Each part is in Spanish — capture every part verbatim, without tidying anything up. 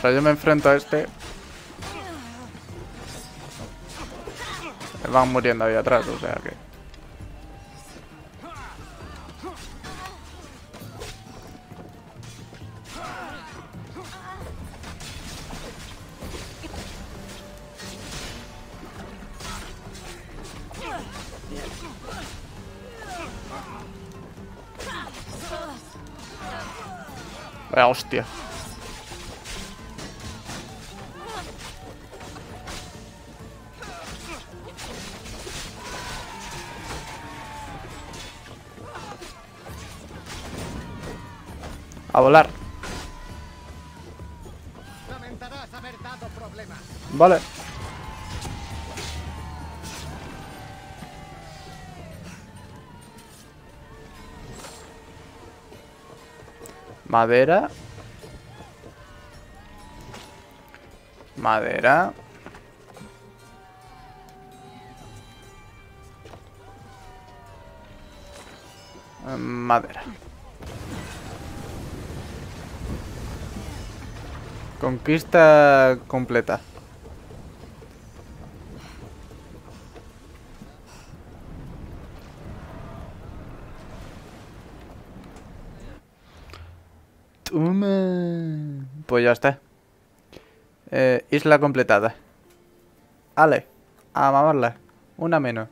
Mientras yo me enfrento a este, van muriendo ahí atrás, o sea que... Vaya hostia. A volar. Lamentarás haber dado problemas. Vale. Madera. Madera. Madera. Conquista completa. Toma. Pues ya está. Eh, isla completada. Ale, a mamarla. Una menos.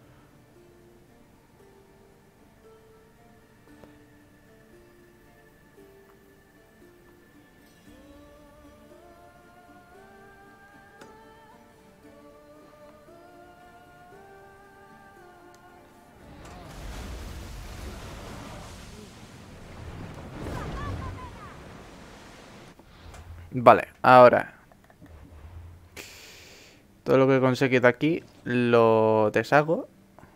Vale, ahora todo lo que conseguí de aquí lo deshago.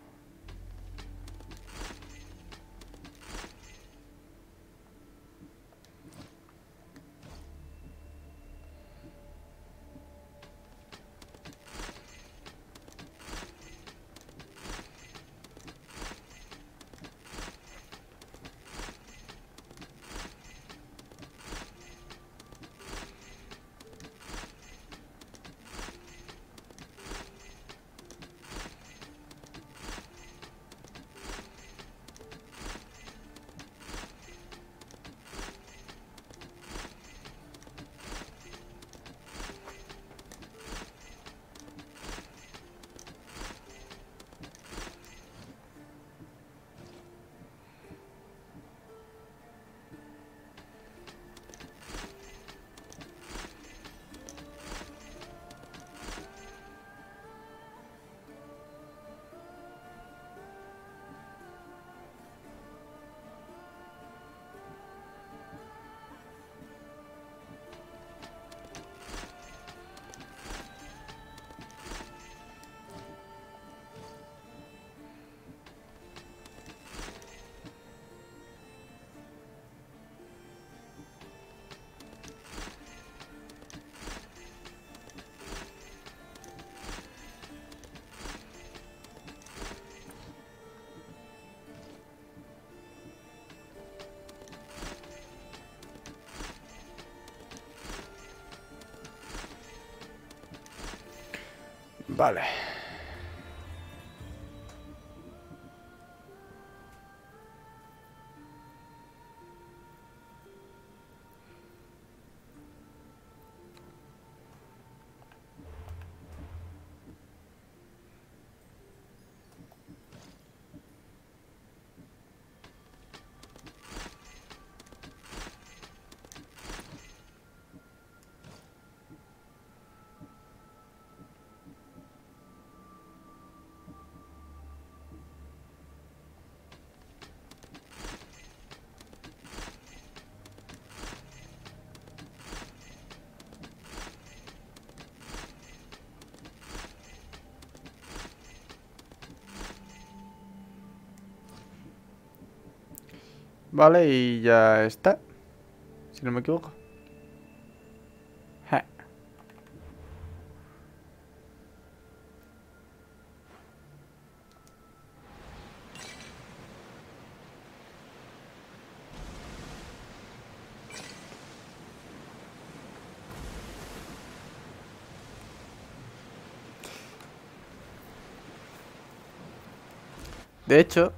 Vale. Vale, y ya está. Si no me equivoco. Ja. De hecho,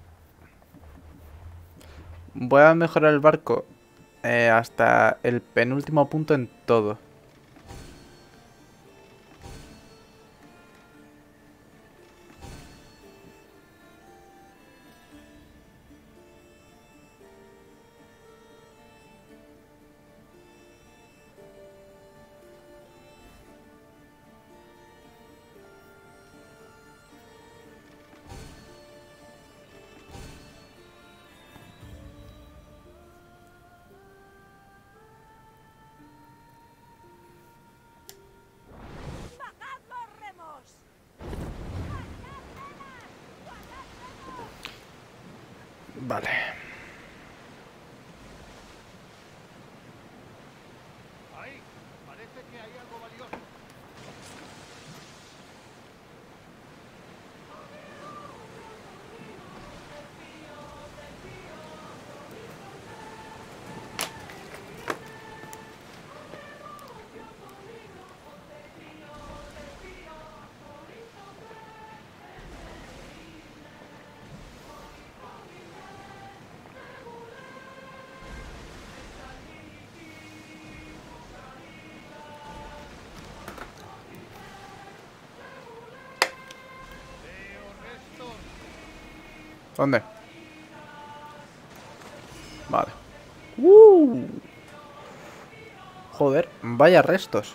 voy a mejorar el barco eh, hasta el penúltimo punto en todo. Vale. Ahí, parece que hay algo valioso. Veo restos. ¿Dónde? Vale. Uh. Joder, vaya restos.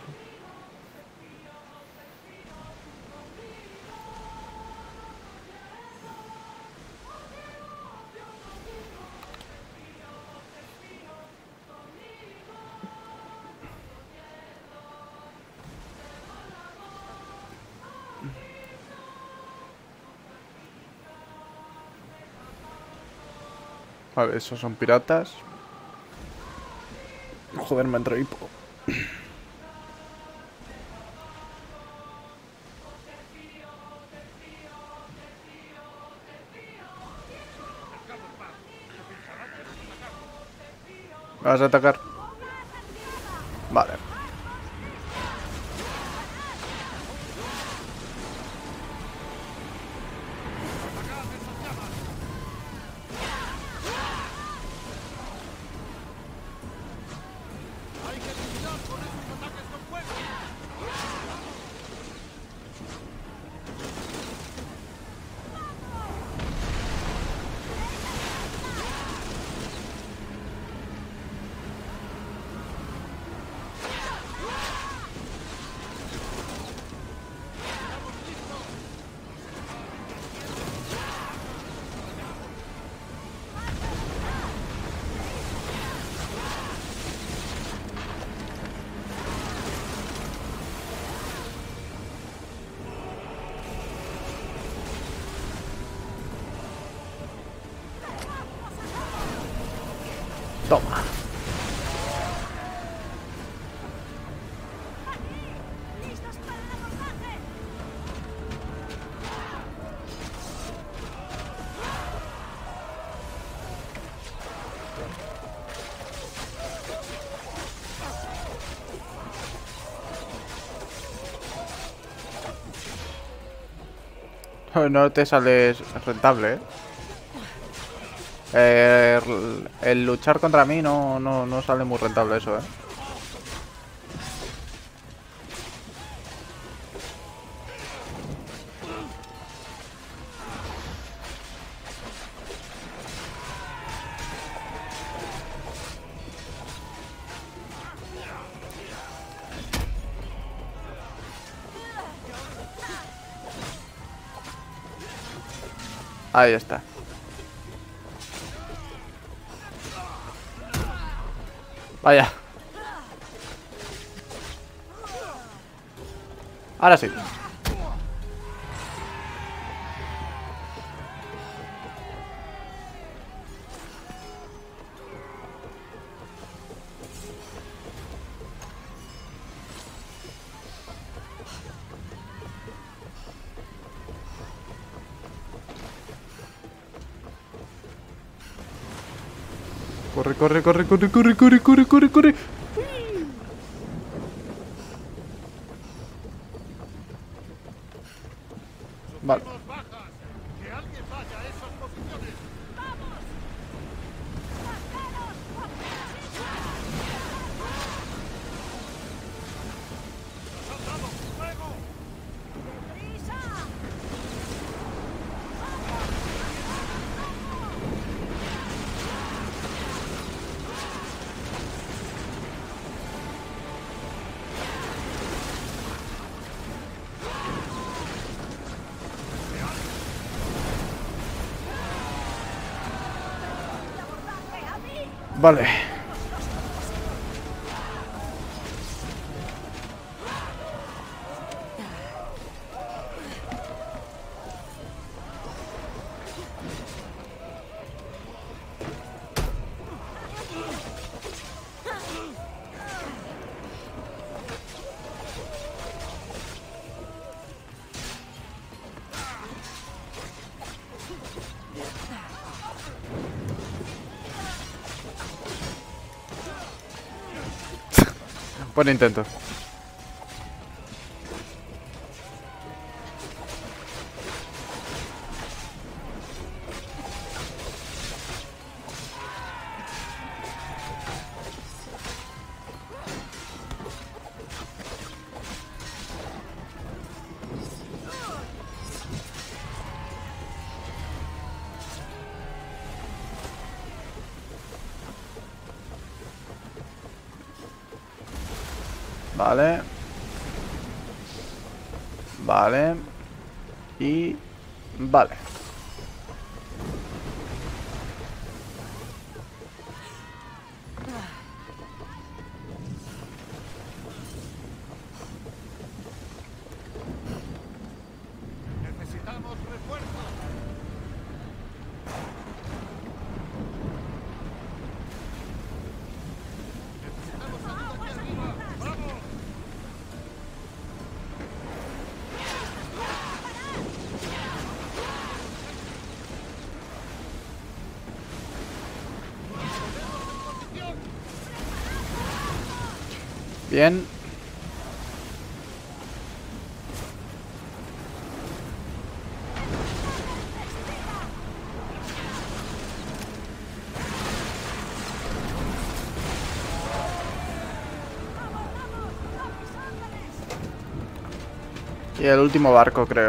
Vale, esos son piratas. Joder, me entró hipo. ¿Vas a atacar? Vale. Hay que luchar con esos ataques con fuego. Toma. ¡Listos para el abordaje! No te sales rentable, ¿eh? Eh, el, el luchar contra mí no, no, no sale muy rentable eso, ¿eh? Ahí está. Vaya. Ahora sí. Corre, corre, corre, corre, corre, corre, corre, corre, corre. Vale. Sufrimos bajas. Que alguien nadie vaya a esas posiciones. ¡Vamos! ¡Vaqueros! ¡Nos han dado fuego! ¡Deprisa! ¡Abordaje a mí! Vale. Buen intento. Vale. Vale. Y... Vale. Necesitamos refuerzos. Necesitamos ayuda aquí arriba. ¡Vamos! ¡Posición! Bien. Y el último barco, creo.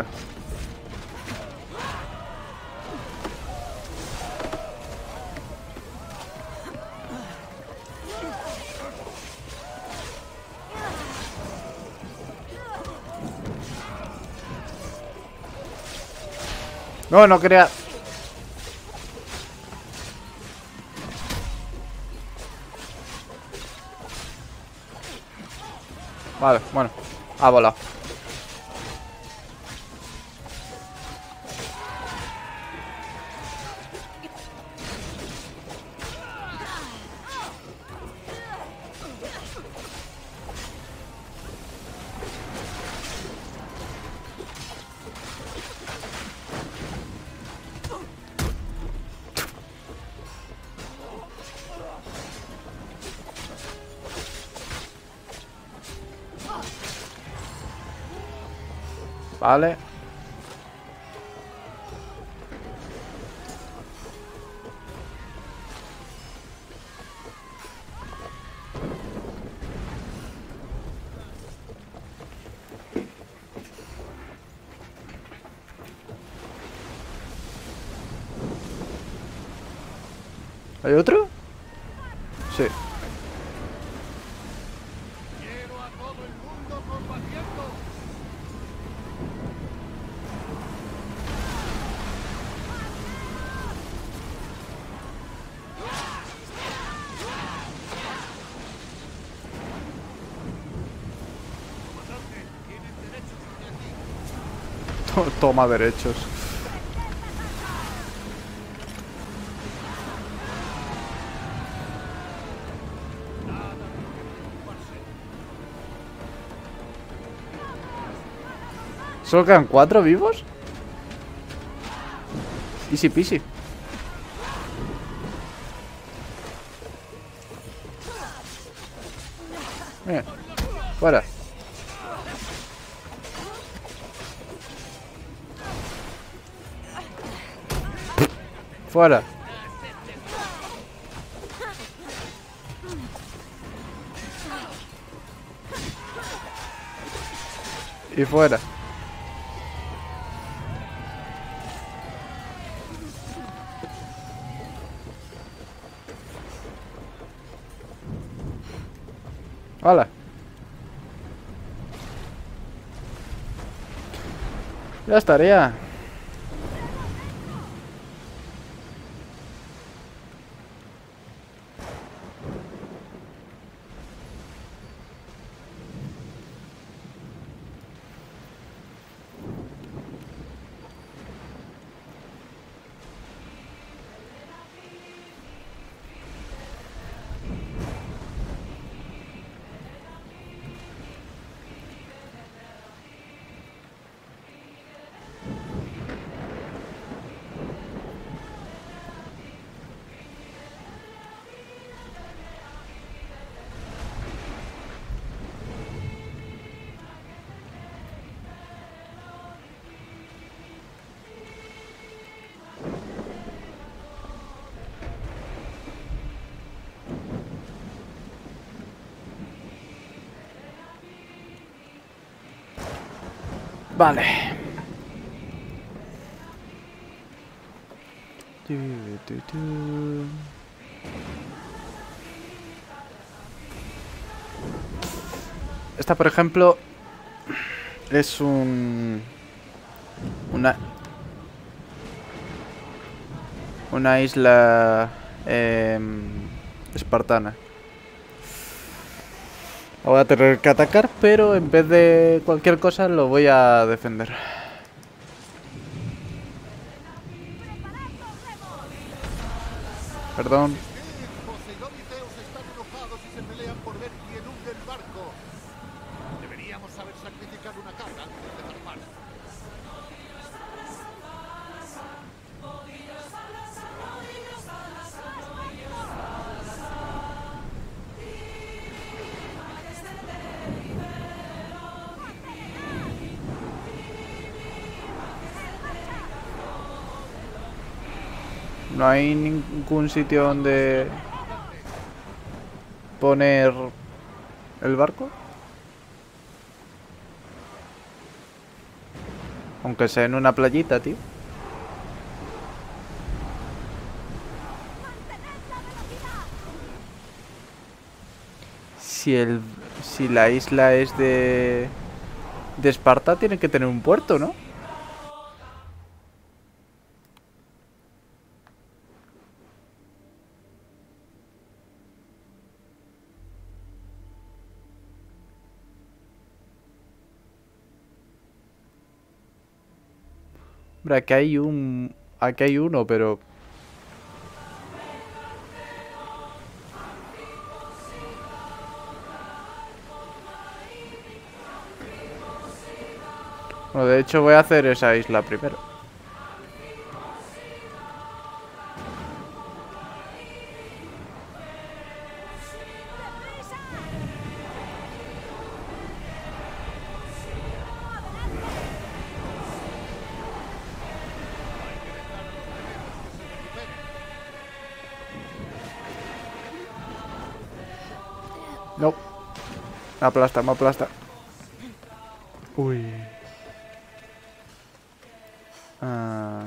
No, no quería... Vale, bueno. Ha volado. Vale. ¿Hay otro? Sí. Quiero a todo el mundo combatiendo. Comandante, tienen derechos hacia aquí. To- Toma derechos. Nada de lo que preocuparse. ¿Solo quedan cuatro vivos? Easy peasy. Bien. Fuera. Fuera. Y fuera. Hola. Ya estaría. Vale. Tu, tu, tu. Esta, por ejemplo, es un... Una... Una isla... Eh, espartana. La voy a tener que atacar, pero en vez de cualquier cosa lo voy a defender. Perdón. Poseidón y Zeus están enojados y se pelean por ver quién hunde el barco. Deberíamos saber sacrificar una cabra antes de zarpar. No hay ningún sitio donde poner el barco. Aunque sea en una playita, tío. Si el si la isla es de de Esparta, tiene que tener un puerto, ¿no? Hombre, aquí hay un... Aquí hay uno, pero... Bueno, de hecho voy a hacer esa isla primero. No. Me aplasta, me aplasta. Uy. Ah.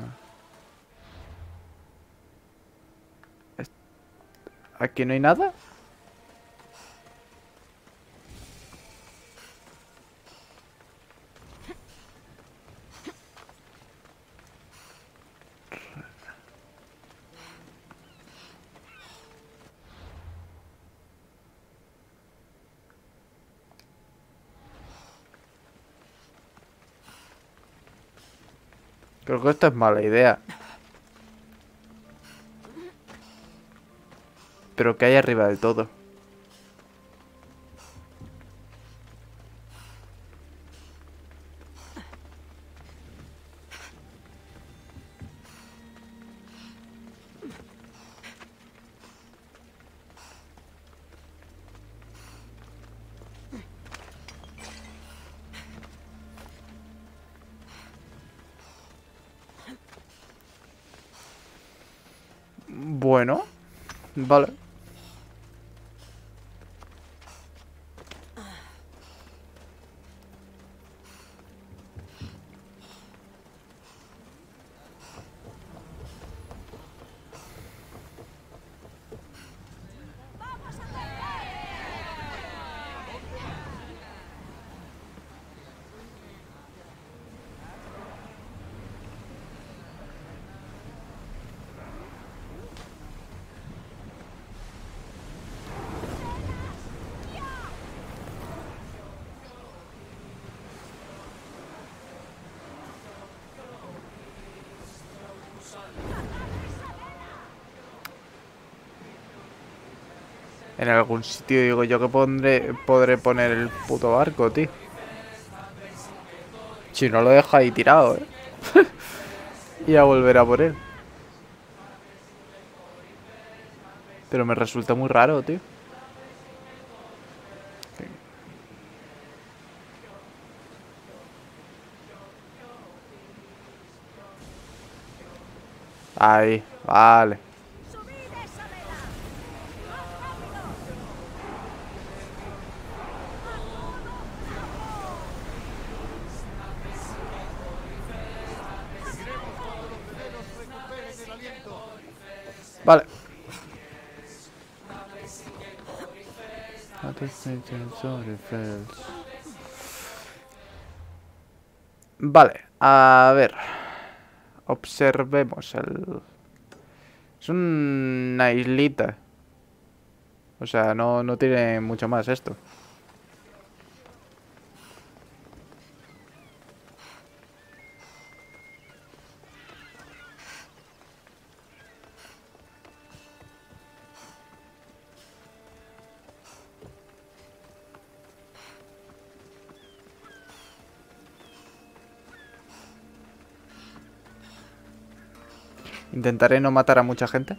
Es- ¿Aquí no hay nada? Creo que esto es mala idea. Pero ¿qué hay arriba del todo? Bueno, vale. En algún sitio digo yo que pondré, podré poner el puto barco, tío. Si no lo dejo ahí tirado, eh. Y a volver a por él. Pero me resulta muy raro, tío. Ahí, vale. ¡Subid esa vela! ¡Más rápido! Seguiremos cuando los veleros recuperen el aliento. Vale. Vale, a ver. Observemos el... Es una islita. O sea, no, no tiene mucho más esto. Intentaré no matar a mucha gente.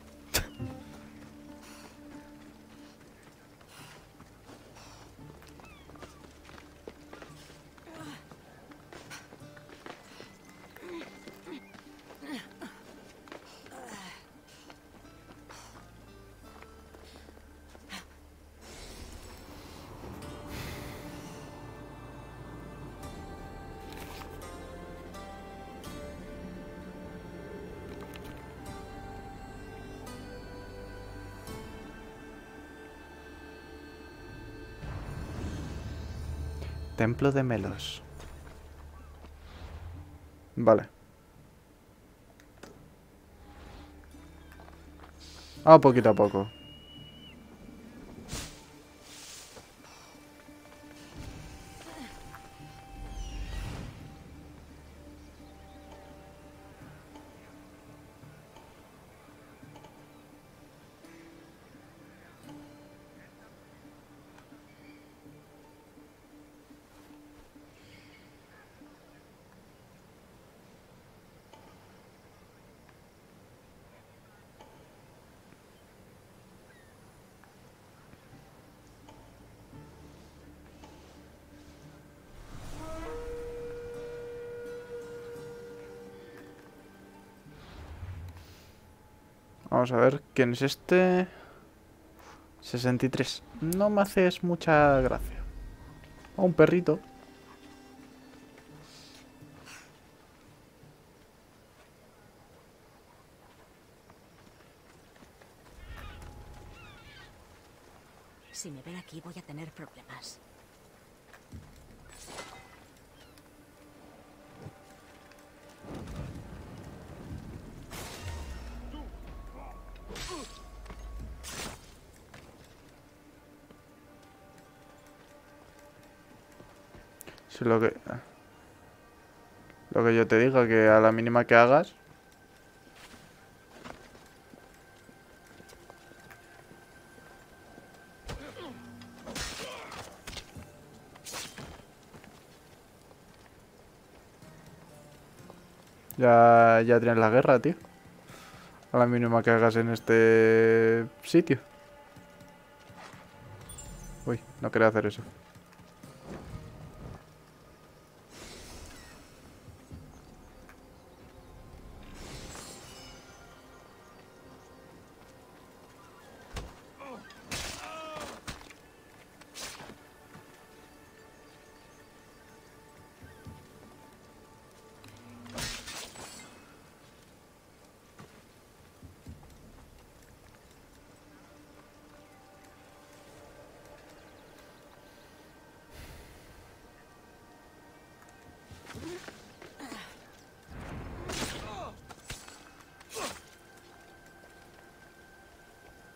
Templo de Melos. Vale. Ah, poquito a poco. Vamos a ver quién es este. sesenta y tres. No me haces mucha gracia. Oh, un perrito. Si me ven aquí voy a tener problemas. Si lo que... Lo que yo te digo, que a la mínima que hagas... Ya, ya tienes la guerra, tío. A la mínima que hagas en este sitio. Uy, no quería hacer eso.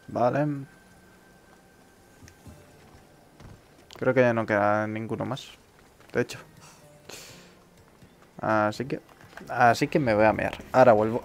Vale. Creo que ya no queda ninguno más. De hecho. Así que... Así que me voy a mear. Ahora vuelvo.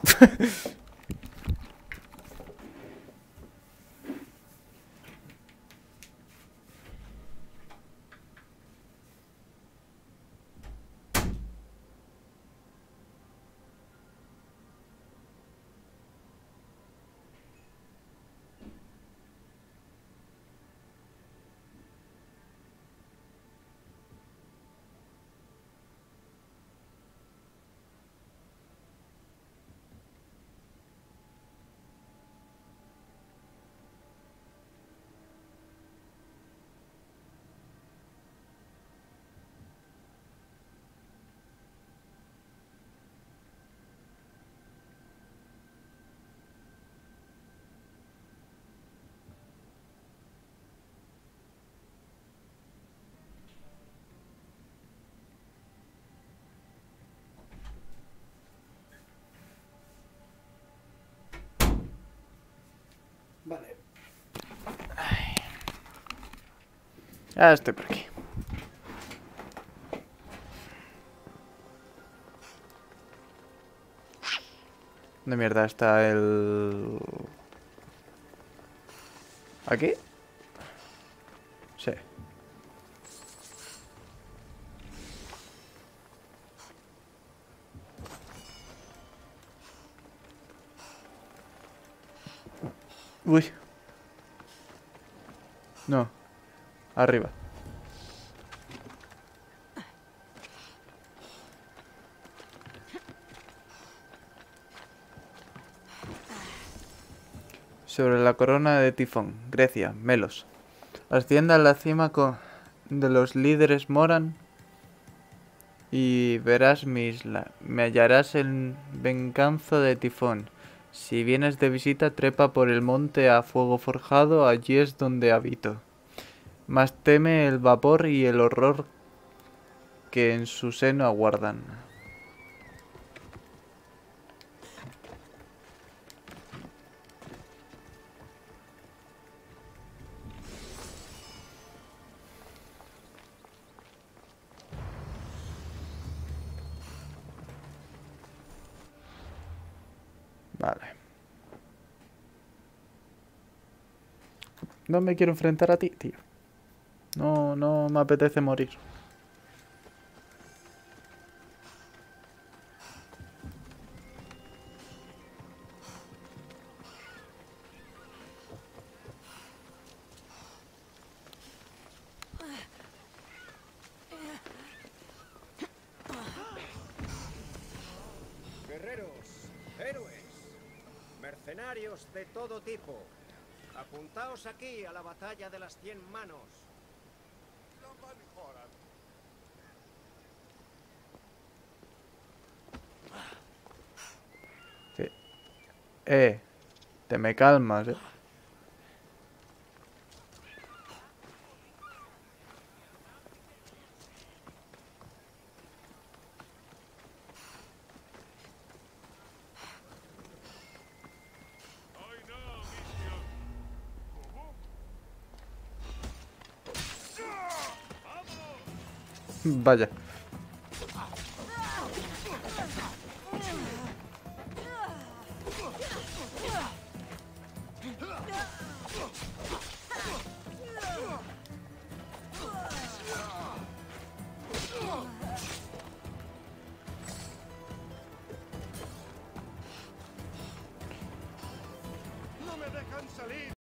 Vale. Ay. Ya estoy por aquí. ¿Dónde mierda está el...? ¿Aquí? Sí. Uy. No. Arriba. Sobre la corona de Tifón, Grecia, Melos. Ascienda a la cima con... de los líderes Moran y verás mi isla. Me hallarás en venganza de Tifón. Si vienes de visita, trepa por el monte a fuego forjado, allí es donde habito. Mas teme el vapor y el horror que en su seno aguardan. Vale. No me quiero enfrentar a ti, tío. No, no me apetece morir. Guerreros, héroes, mercenarios de todo tipo, apuntaos aquí a la batalla de las cien manos. Sí. Eh, te me calmas, eh. Vaya. ¡No me dejan salir!